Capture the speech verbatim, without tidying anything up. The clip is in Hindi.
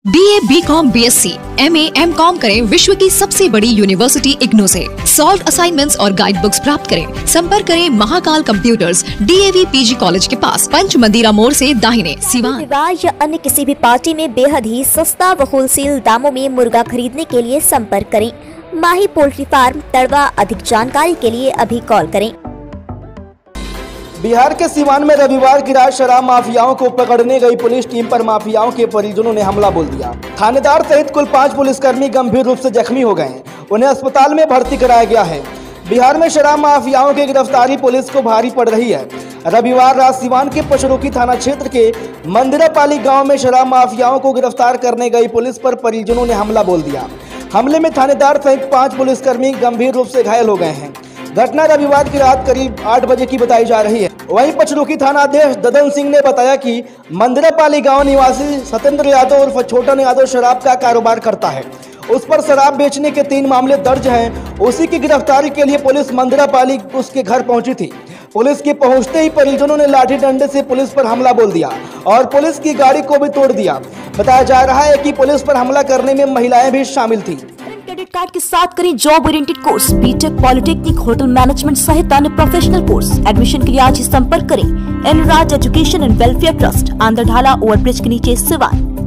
B A, B com, B S C, M A, M com करें विश्व की सबसे बड़ी यूनिवर्सिटी इग्नू से। सॉल्व असाइनमेंट्स और गाइड बुक्स प्राप्त करें। संपर्क करें Mahakal computers, D A V P G college के पास, पंच मंदिरा मोड़ से दाहिने, सिवान। विवाह या अन्य किसी भी पार्टी में बेहद ही सस्ता व होलसेल दामों में मुर्गा खरीदने के लिए संपर्क करें। Mahi poultry farm, Tadwa. अधिक जानकारी के लिए अभी कॉल करें। बिहार के सिवान में रविवार की रात शराब माफियाओं को पकड़ने गई पुलिस टीम पर माफियाओं के परिजनों ने हमला बोल दिया। थानेदार सहित कुल पांच पुलिसकर्मी गंभीर रूप से जख्मी हो गए। उन्हें अस्पताल में भर्ती कराया गया है। बिहार में शराब माफियाओं की गिरफ्तारी पुलिस को भारी पड़ रही है। रविवार रात सिवान के पचरुखी थाना क्षेत्र के मंदिरापाली गाँव में शराब माफियाओं को गिरफ्तार करने गई पुलिस पर परिजनों ने हमला बोल दिया। हमले में थानेदार सहित पांच पुलिसकर्मी गंभीर रूप से घायल हो गए हैं। घटना रविवार की रात करीब आठ बजे की बताई जा रही है। वहीं पचरुखी थाना अध्यक्ष ददन सिंह ने बताया कि मंदिरापाली गांव निवासी सत्येंद्र यादव और छोटन यादव शराब का कारोबार करता है। उस पर शराब बेचने के तीन मामले दर्ज हैं। उसी की गिरफ्तारी के लिए पुलिस मंदिरापाली उसके घर पहुंची थी। पुलिस के पहुंचते ही परिजनों ने लाठी डंडे से पुलिस पर हमला बोल दिया और पुलिस की गाड़ी को भी तोड़ दिया। बताया जा रहा है कि पुलिस पर हमला करने में महिलाएं भी शामिल थी। क्रेडिट कार्ड के साथ करें job oriented course, B Tech, polytechnic, hotel management सहित अन्य प्रोफेशनल कोर्स। एडमिशन के लिए आज ही संपर्क करें। Enraj education and welfare trust, Andhradhala overbridge के नीचे, सिवान।